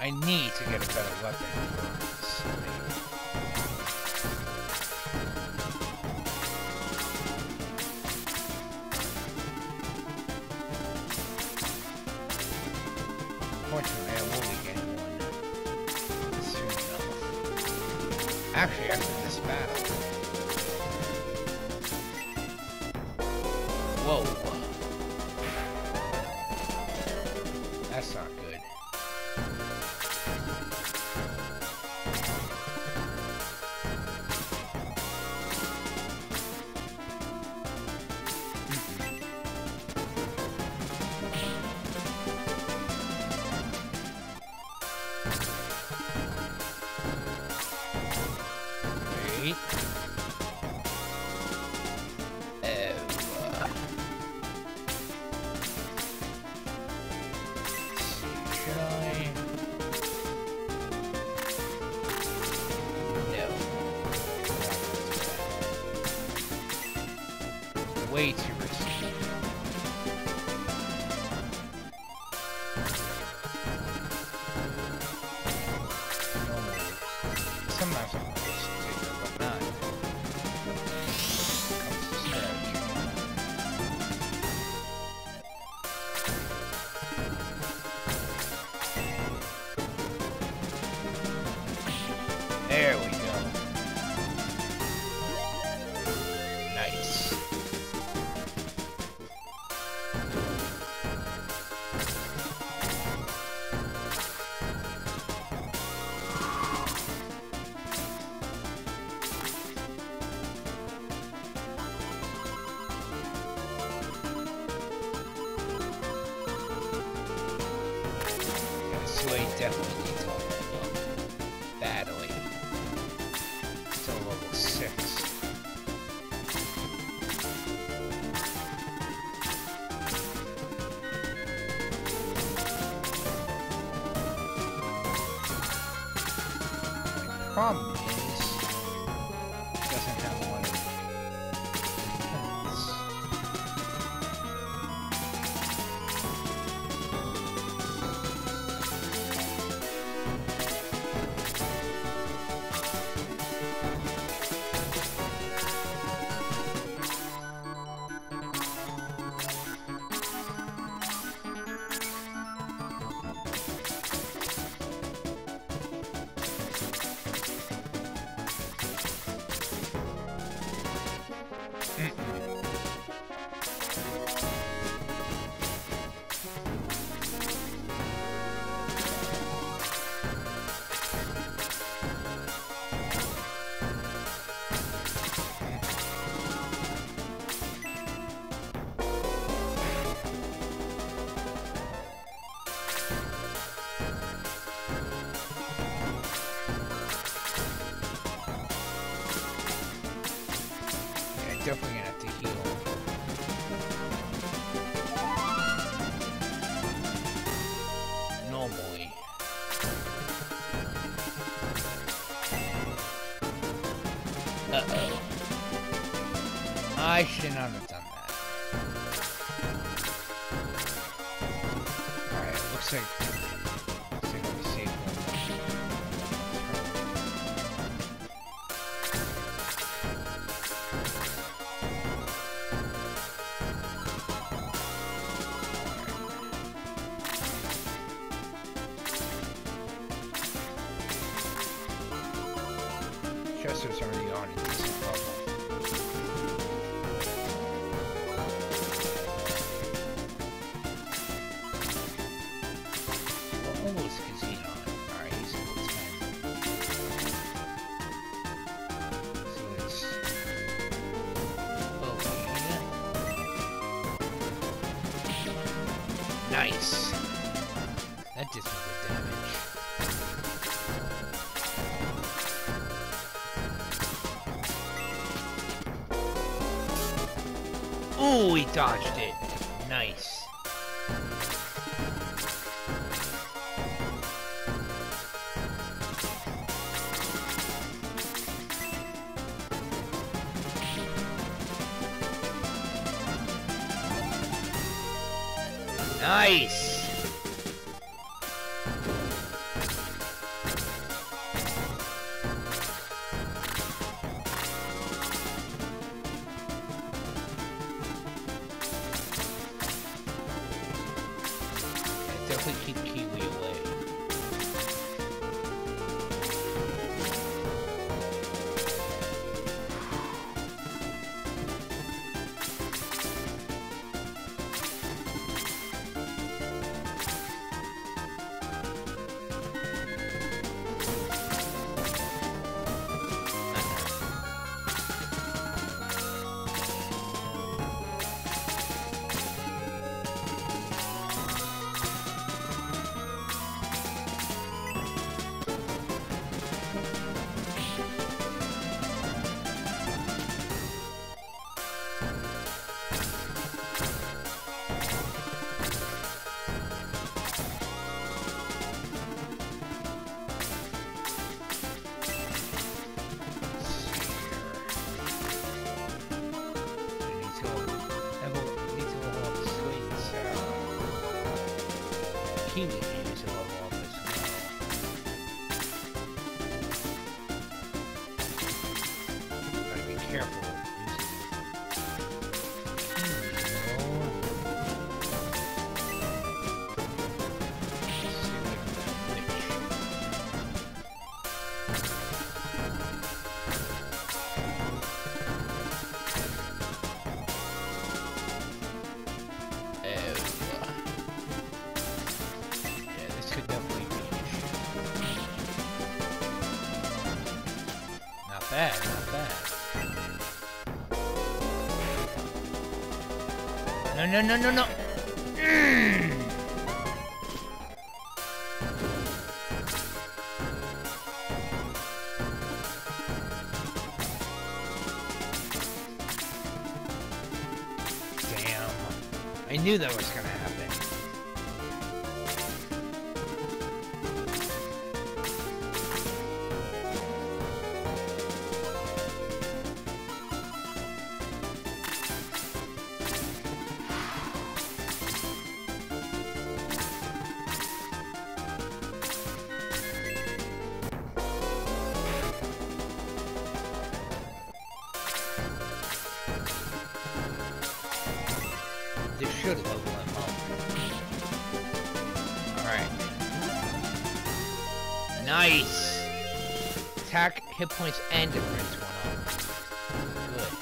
I need to get a better weapon for this thing. Fortunately, I will be getting one soon enough. Actually, after this battle. Whoa. That's not good. Wait. Should I? No. Way too risky. Sometimes I'm just taking it, but not. Comes to strategy. There we go. Nice. This way definitely needs help badly. Still level 6. Problem is, it doesn't have a lot of kills. Definitely gonna have to heal. Normally. Uh-oh. I should not have done that. Alright, looks like we saved one. Chester's already on a decent level. What level is Casino on? Alright, he's level 10. So it's... Oh, nice! That did some good damage. Ooh, he dodged it. Nice. Nice. definitely keep Kiwi away. Kiwi needs to level up as well. Gotta be careful using could definitely be an issue. Not bad, not bad. No, no, no, no, no! Damn. I knew that was gonna happen. This should level him up. Alright. Nice! Attack, hit points, and defense went up. Good.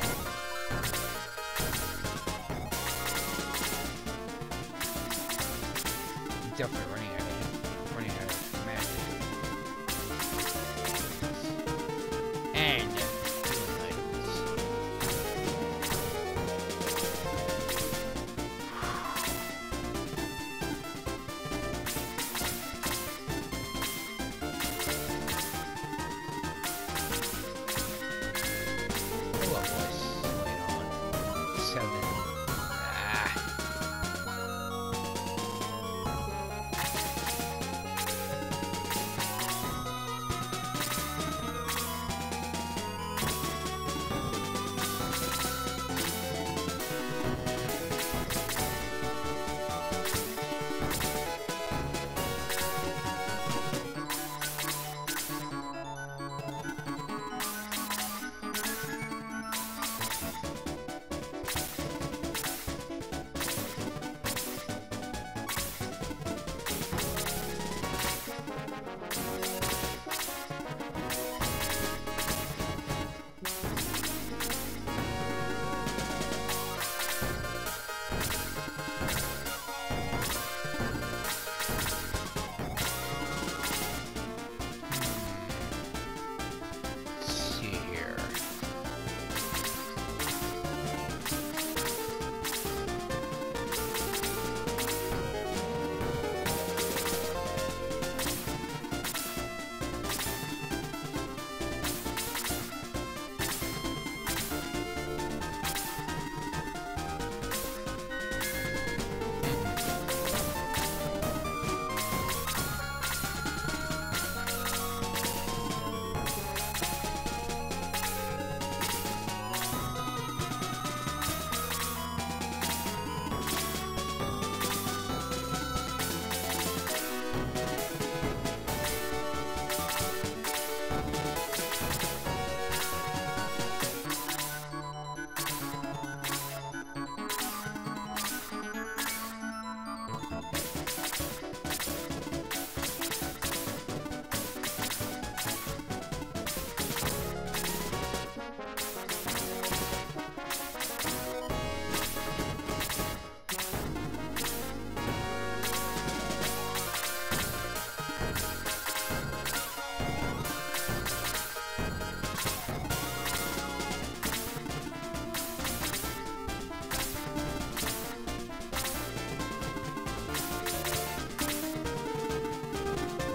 Definitely running out of magic. And healing items.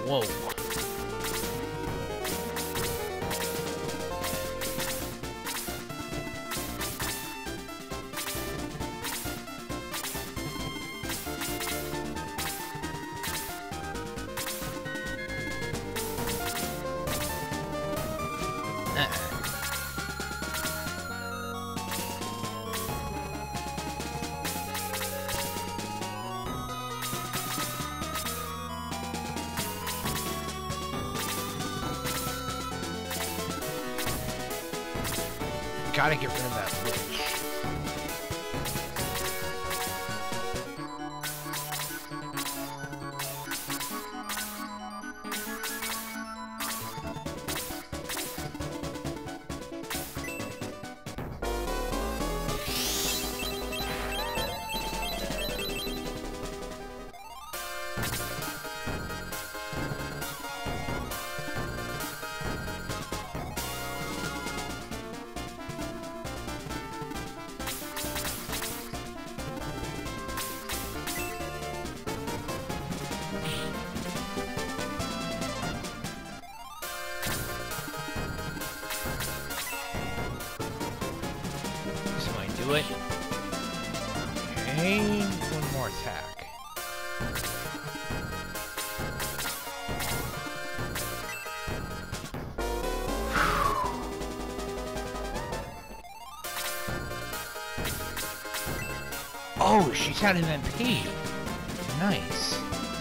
Whoa. Gotta get rid of that witch. Do it. Okay, one more attack. Oh, she's out of MP. Nice.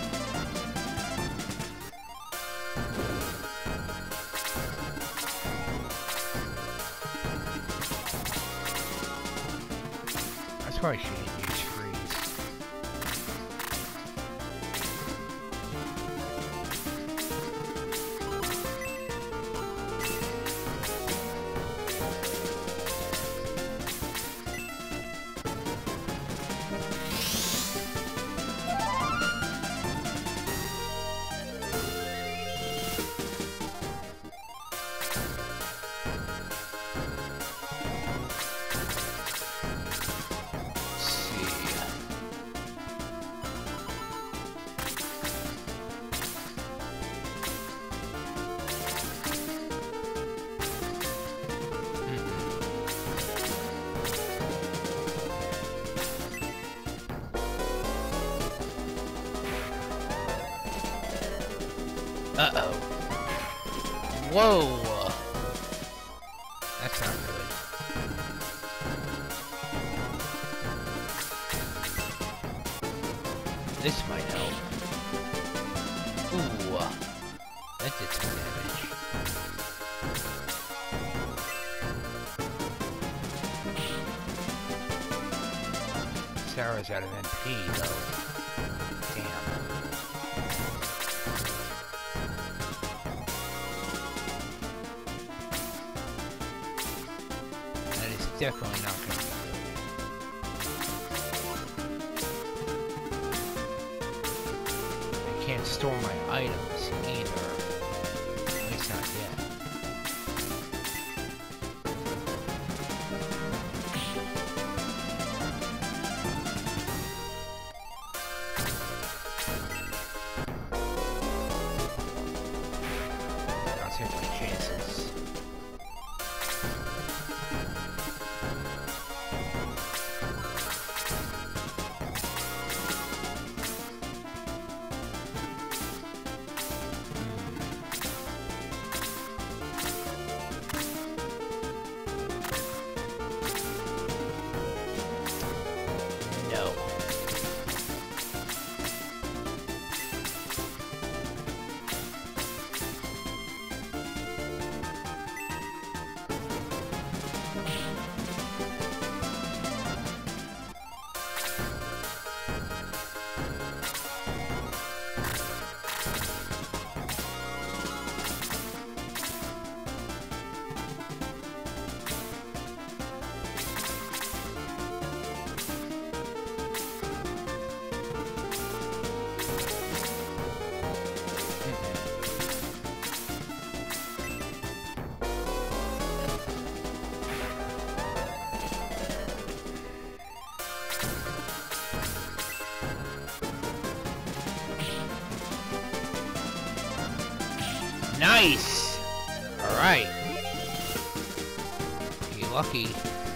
Probably shouldn't use freeze. Uh-oh. Whoa! That's not good. This might help. Ooh. That did some damage. Sarah's out of MP, though. Damn. Definitely not going to be good. I can't store my items either. At least not yet. I'll take my chances. Nice! Alright. You're lucky.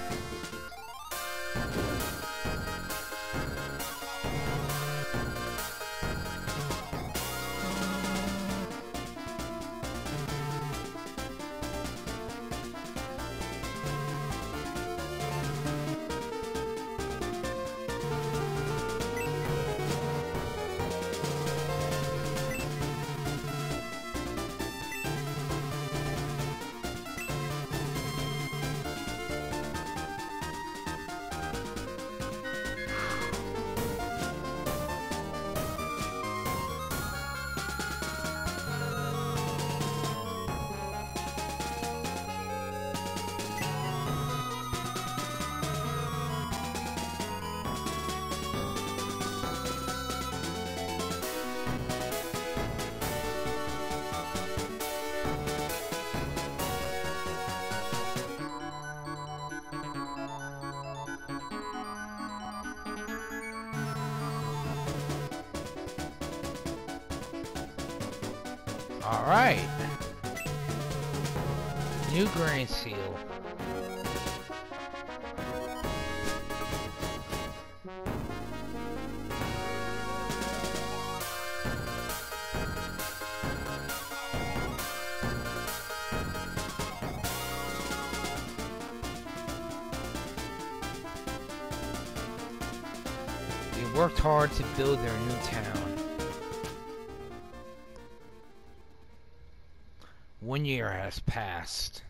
Alright. New Grand Seal. They worked hard to build their new town. 1 year has passed.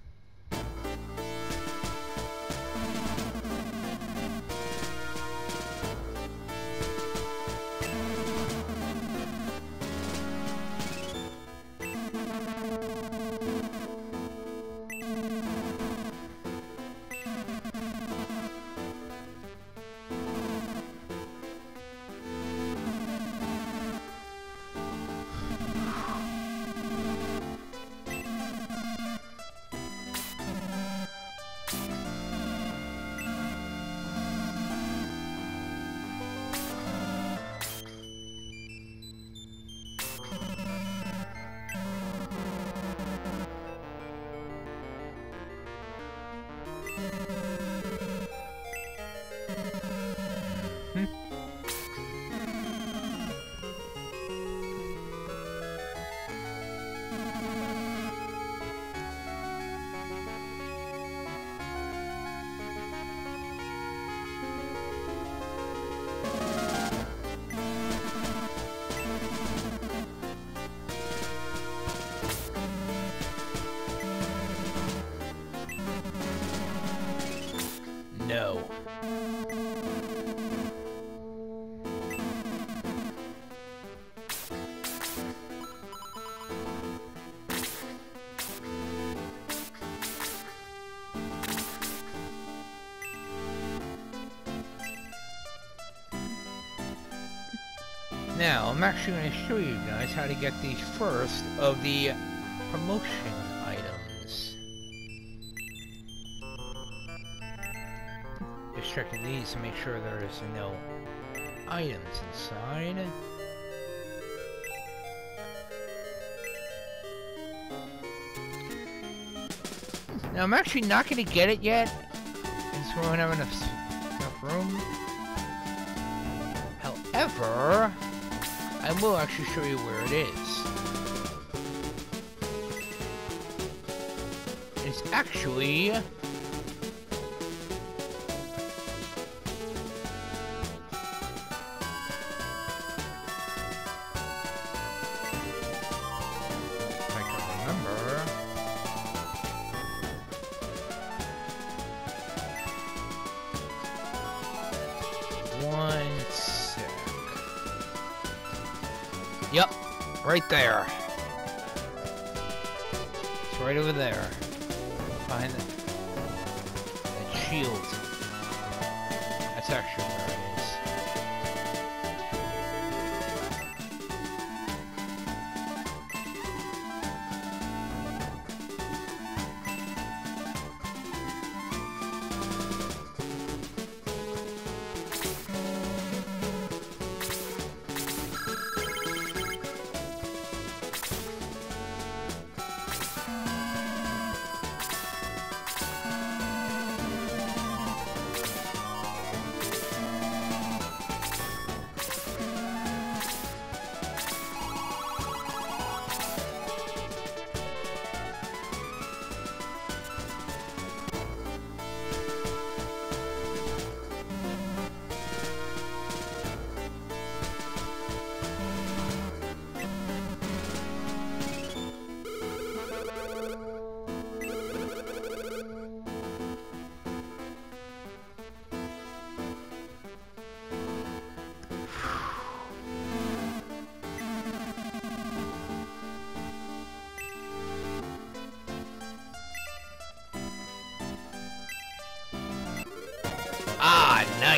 No. Now, I'm actually going to show you guys how to get the first of the promotion items. Just checking these to make sure there's no items inside. Now, I'm actually not going to get it yet, since we don't have enough room. However, I will actually show you where it is. It's actually if I can remember. One sec. Yep, right there. It's right over there. Behind that shield. That's actually where it is.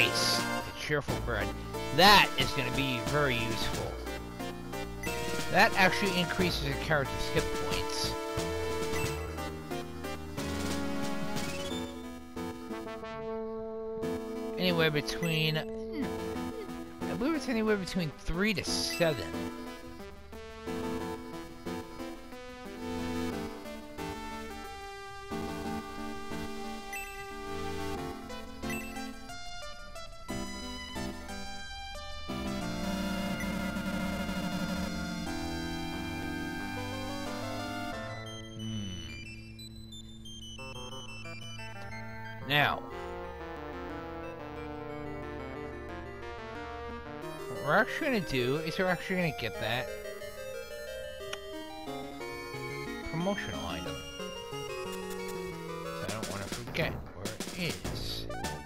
Nice. The cheerful bread. That is going to be very useful. That actually increases a character's hit points. Anywhere between... I believe it's anywhere between 3 to 7. Now, what we're actually going to do is we're actually going to get that promotional item. So I don't want to forget where it is.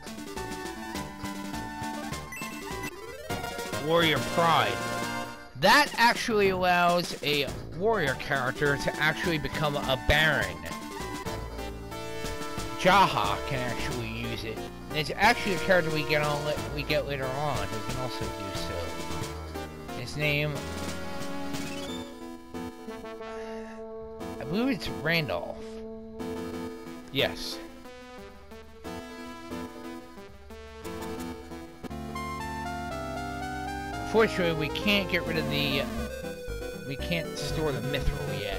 Warrior Pride. That actually allows a warrior character to actually become a baron. Jaha can actually use it. And it's actually a character we get later on who can also do so. His name, I believe it's Randolph. Yes. Unfortunately, we can't get rid of the. We can't store the mithril yet.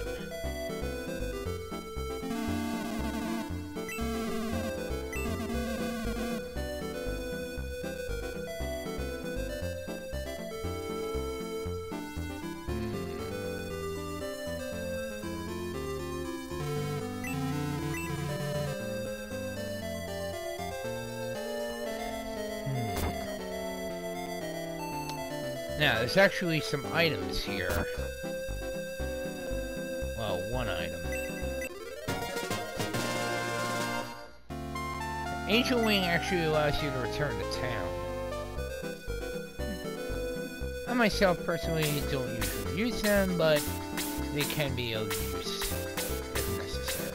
Now, there's actually some items here. Well, one item. Angel Wing actually allows you to return to town. I myself personally don't usually use them, but they can be of use if necessary.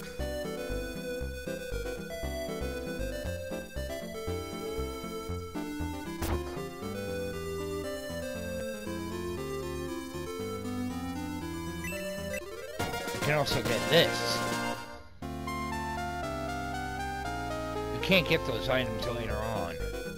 You can also get this. You can't get those items later on.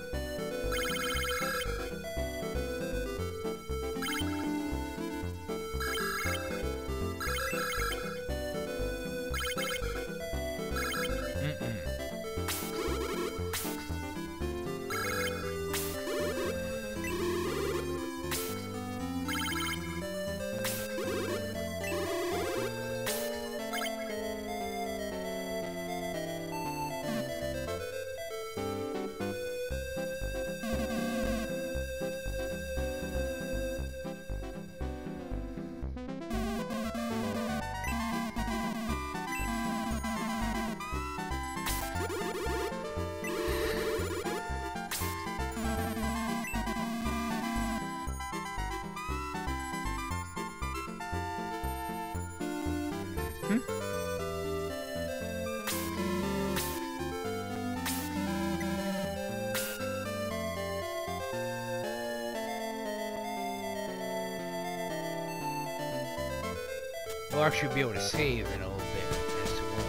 We'll actually be able to save in a little bit as well.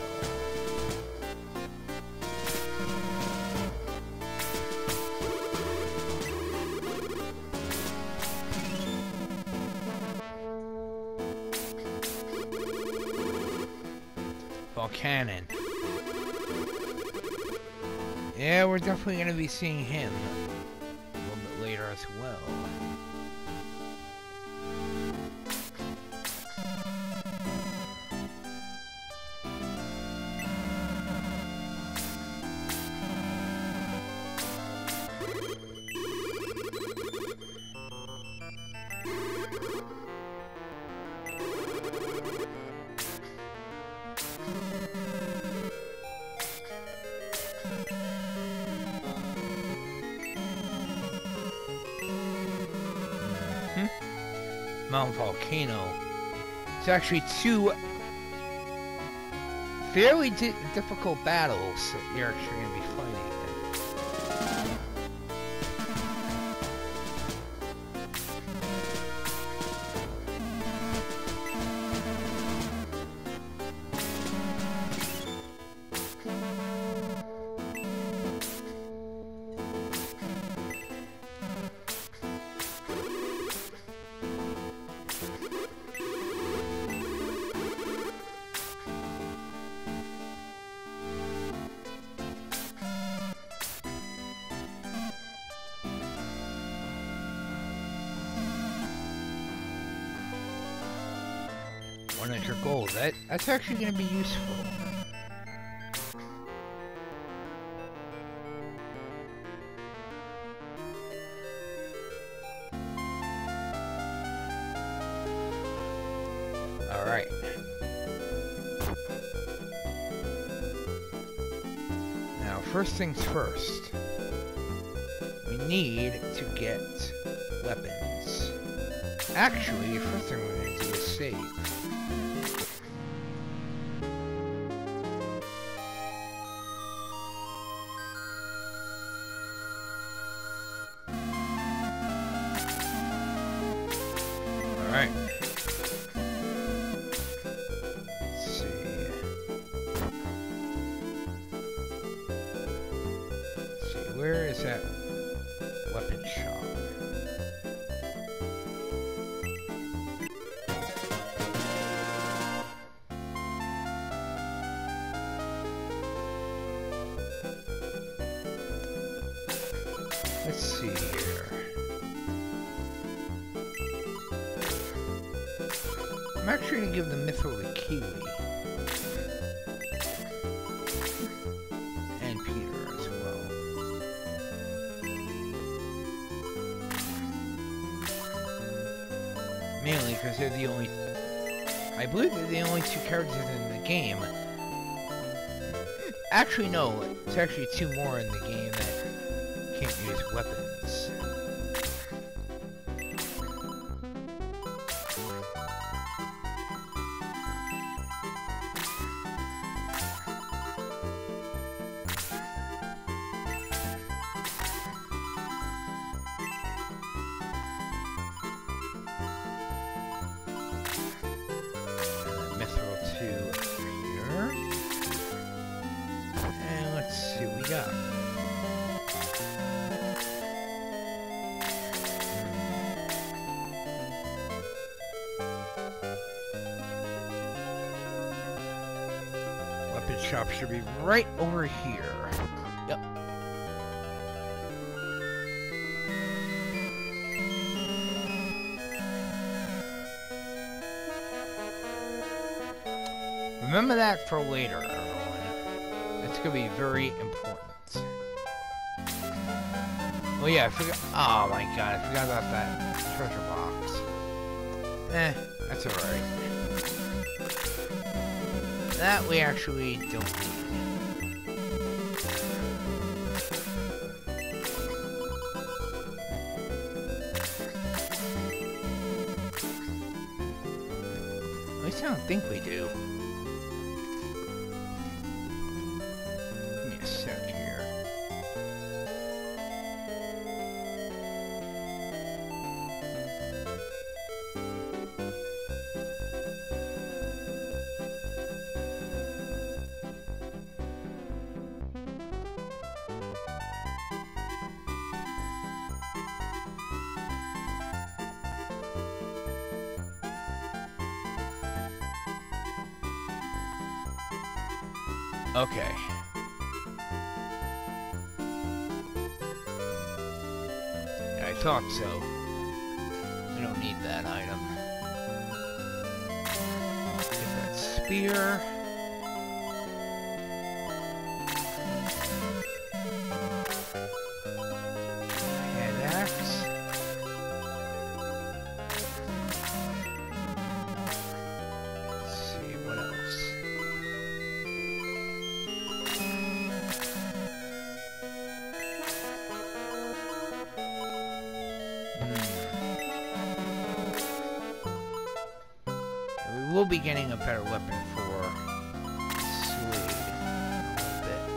Volcanon. Yeah, we're definitely going to be seeing him a little bit later as well. Mount Volcano. It's actually two fairly difficult battles that you're actually going to be fighting. 100 gold. That's actually going to be useful. Alright. Now, first things first. We need to get weapons. Actually, first thing we're going to do is save. Alright. Let's see. Let's see, where is that weapon shop? Let's see here. I'm actually going to give the Mithril to Kiwi. And Peter as well. Mainly because they're the only... I believe they're the only two characters in the game. Actually, no. It's actually two more in the game that can't use weapons. Mithril 2 here. And let's see what we got. Weapon shop should be right over here. Yep. Remember that for later, everyone. That's gonna be very important. Oh yeah, I forgot. Oh my god, I forgot about that treasure box. That's alright. That we actually don't need. At least I don't think we do. Give me a sec here. Okay. I thought so. I don't need that item. Get that spear. Hand axe. Let's see, what else? We will be getting a better weapon for Slade in a little bit.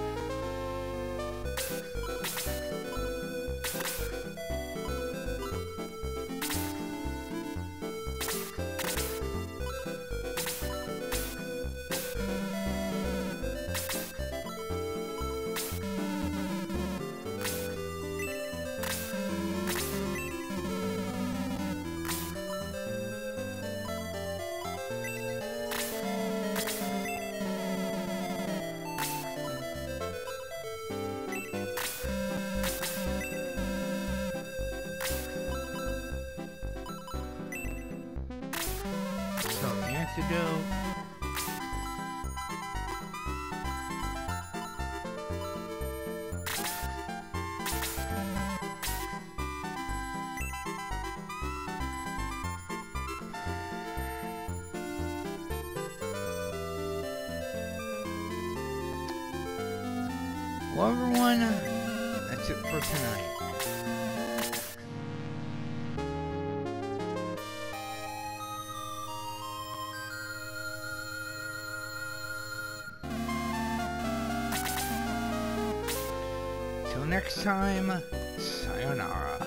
So the have to do. Well, everyone, that's it for tonight. Till next time, sayonara.